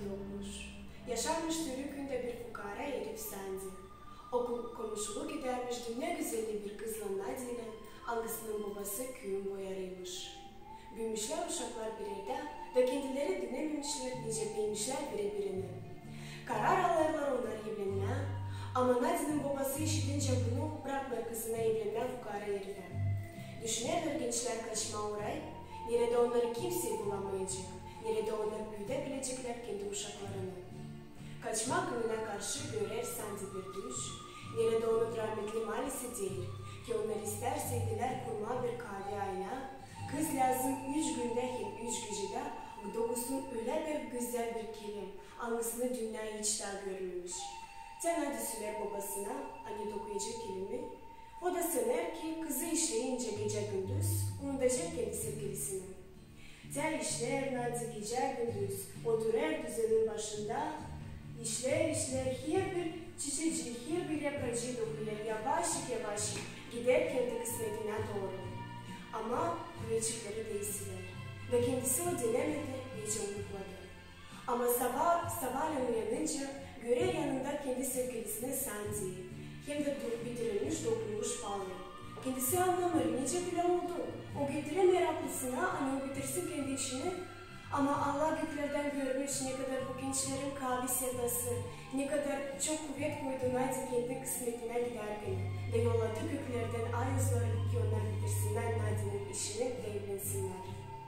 yokmuş. Yaşarmış Türk'ünde bir fukara herif sendi. O komşuluk gidermiş dünya güzeli bir kızla Nadi'yle, annesinin babası köyün boyarıymış. Büyümüşler uşaklar bir evde ve kendileri dinlememişler, nice bilmişler birbirine. Karar alırlar onlar evlenmeye, ama Nadi'nin babası işitince bunu bırakma kızına evlenmeye fukara herife. Düşünürler gençler kaçma oraya, nerede onları kimse bulamayacak, nerede onlar büyütebilecekler kendi uşaklarını. Kaçma gününe karşı görer sende bir düş, nerede onu rahmetli maalesef değil, ki onlar isterseydiler kurma bir kahve ayna, kız lazım 3 günde hem 3 gecede, bu dokusun öyle bir güzel bir kelim, annesini dünyayı hiç daha görmemiş. Sen hadi söyler babasına, anne dokuyacak kelimi, o da sanır ki kızı işleyince gece gündüz, unutacak kendi sevgilisini. Sen işler Nadi gece gündüz, o durar düzenin başında, işler her bir çiçeci, her bir yapracı dokuyor, yavaş yavaş gider kendi kısmetine doğru. Ama güveçikleri değilsiler ve kendisi o dilemedi, iyice unutmadı. Ama sabahleyin uyanınca görer yanında kendi sevgilisine Sandy, hem de bitirilmiş, dokunmuş bağlı. Kendisi anlamır, nice bile oldu. O getire meraklısına, o bitirsin kendi işini. Ama Allah göklerden görmüş ne kadar bu gençlerin kahve sevdası, ne kadar çok kuvvet koydu Nadi kendi kısmetine giderken ve yolladı göklerden ay yüzleri ki onlar bitirsinler Nadi'nin işini ve evlensinler.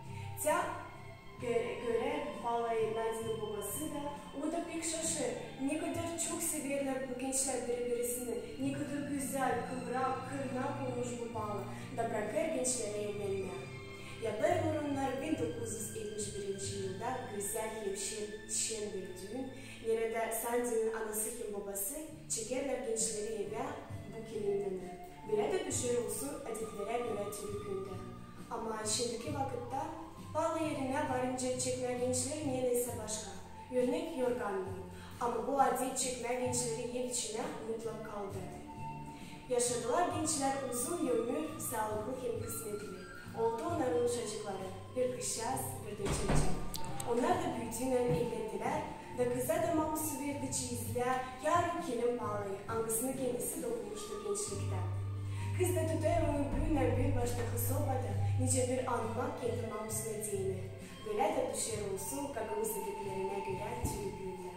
Göre vallahi Nadi'nin babası da o da pek şaşır. Ne kadar çok severler bu gençler birbirine, ne kadar güzel, kıvrak, kırnak olmuş bu bağlı da bırakır gençlere evlenmeye. Yapar onlar 1971 yılda güzel şen bir düğün, nerede Sandy'nin anası hem babası çekerler gençleri eve bu kelimden. Böyle de düşer olsun adetlere göre Türk'ünde. Ama şimdiki vakitte bağlı yerine varınca çekmeyen gençlerin yeniyse başka. Örnek yorganlı. Ama bu adet çekmeyen gençleri ev içine mutlak kaldı. Yaşadılar gençler uzun ömür, sağlıklı hem kısmetli. Oldu onların çocukları, bir kız yaz, bir de çocuk. Onlar da büyüdüğünden evlendiler ve kıza da mamusu verdi çizdiler, yarın kelim bağlayı, annesini kendisi dokunmuştu gençlikte. Kız da tutar onun büyün baştaki sobada, nice bir anmak kendi mamusuna değinir. Böyle de düşer olsun, kakavuz ediklerine göre tüy büyünler.